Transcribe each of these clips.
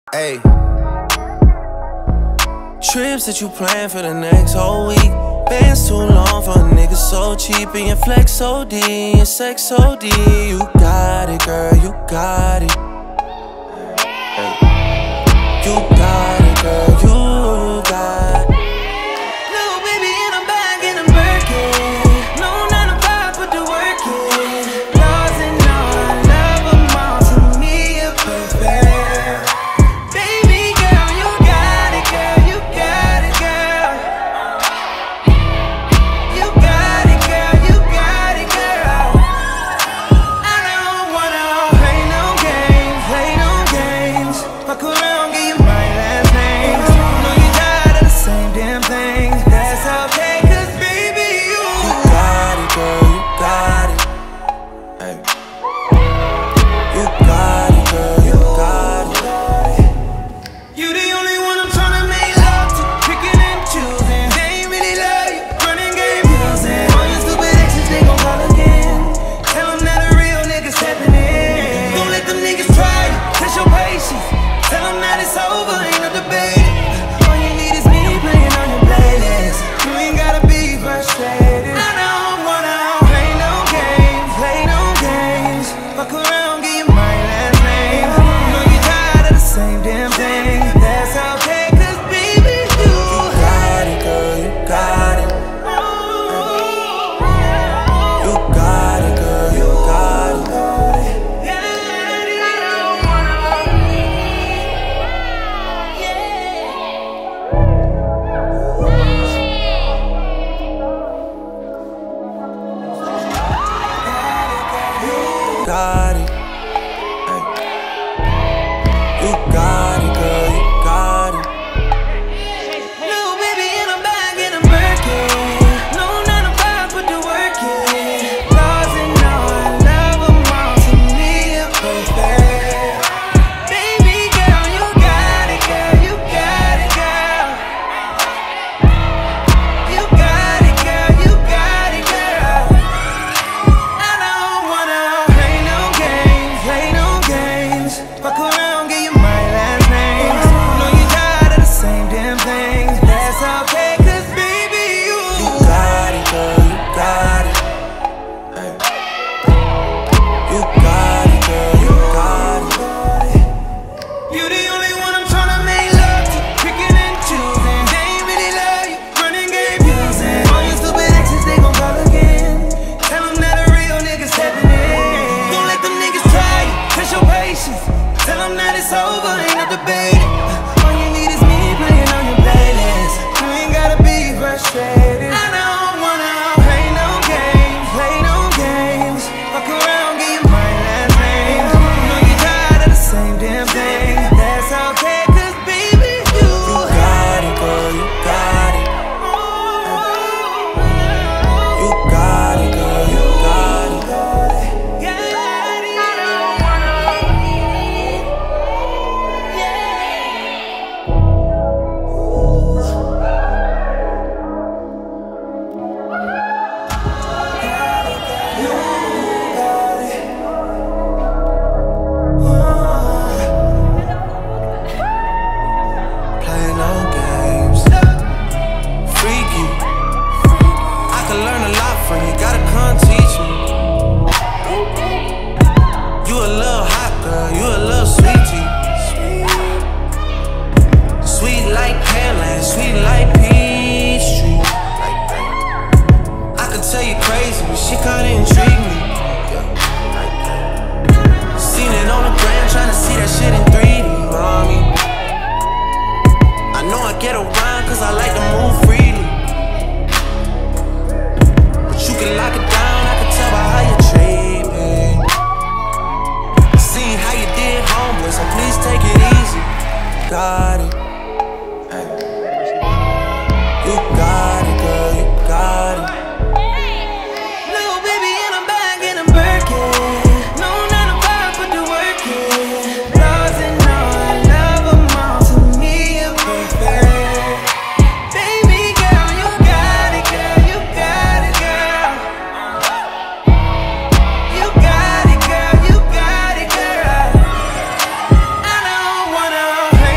Ayy. Trips that you plan for the next whole week. Bands too long for a nigga so cheap. And your flex OD, your sex OD. You got it, girl, you got it. You got it, girl, you got it. Little baby in a bag and I'm Birkin. No 9 to 5, put the work in. Yours and all, I love them all. To me, you're perfect. Baby girl, you got it, girl, you got it, girl. You got it, girl, you got it, girl. I don't wanna play no games, play no games. Fuck around, give you my last name. Know you tired of the same damn thing. That's okay, cause baby, you got it, girl, you got it. Hey. You got it, girl, you got it. You the only one I'm tryna make love to, picking and choosing. They ain't really love you, running game using. All your stupid exes, they gon' call again. Tell them that a real nigga stepping in. Don't let them niggas try you, test your patience. Tell them that it's over, ain't no debate. All you need is me playing on your playlist. You ain't gotta be frustrated. I don't wanna play no games, play no games. Fuck around, give you my last name. Know you tired of the same damn thing. That's okay, cause baby, you got it, girl, you got it. You got it, girl, you got it. Got it. You got it, girl, you got it. Little baby in a bag and I'm Birkin. No 9 to 5, put the work in. Flaws and all, I love them all. To me, you're perfect. Baby girl, you got it, girl, you got it, girl. You got it, girl, you got it, girl. I don't wanna play no games, play no games. Fuck around, give you my last name. Know you tired of the same damn thing. That's okay, cause baby, you got it, girl, you got it. Hey. You got it, girl, you got it. You the only one I'm tryna make love to, picking and choosing. They ain't really love you, running game using. All your stupid exes, they gon' call again. Tell them that a real nigga stepping in. Don't let them niggas try you, test your patience. Tell them that it's over, ain't no debate. All you need is me playing on your playlist. You ain't gotta be frustrated. I don't wanna play no games, play no games. Fuck around, give you my last name. Know you tired of the same damn thing. That's okay, cause baby, you got it, girl, you got it. You got it, girl, you got it. Playing no games. Freaky. I can learn a lot from you, gotta come teach me. You a little hot girl, you a little sweetie. Sweet like Pearland, sweet like Peachtree. I could tell you crazy, but she kinda intrigue me. Seen it on the gram, tryna see that shit in 3D, mommy. I know I get around cause I like to move freely. But you can lock it down, I can tell by how you treat me. Seen how you did homeless, so please take it easy. Got it. Hey. You got it, girl, you got it. Little baby in a bag and I'm Birkin. No 9 to 5, put the work in. Flaws and all, I love them all. To me, you're perfect. Baby girl, you got it, girl, you got it, girl. You got it, girl, you got it, girl. I don't wanna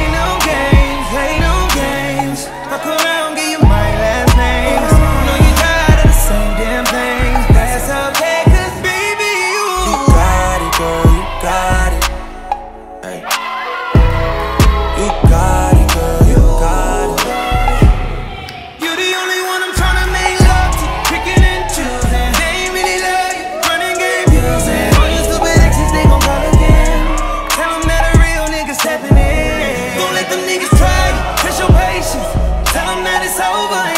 it's over